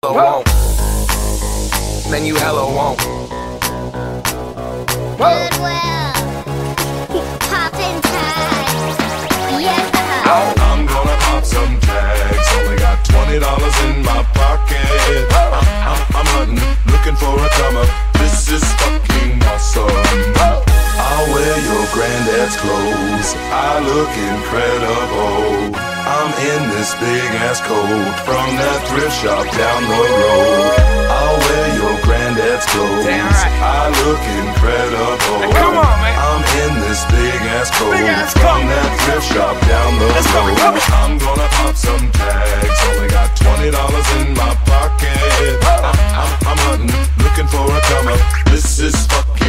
Won't. Man, you hella won't. Goodwill, poppin' tags, yeah. I'm gonna pop some tags. Only got $20 in my pocket. I'm hunting, looking for a comer. This is fucking awesome. I'll wear your granddad's clothes. I look incredible. I'm in this big ass coat from that thrift shop down the road. I'll wear your granddad's clothes. Damn right. I look incredible. Hey, come on, man. I'm in this big ass coat Big ass from coat. that thrift shop down the Let's go, road. come on. I'm gonna pop some tags. Only got $20 in my pocket. I'm hunting, looking for a comer. This is fucking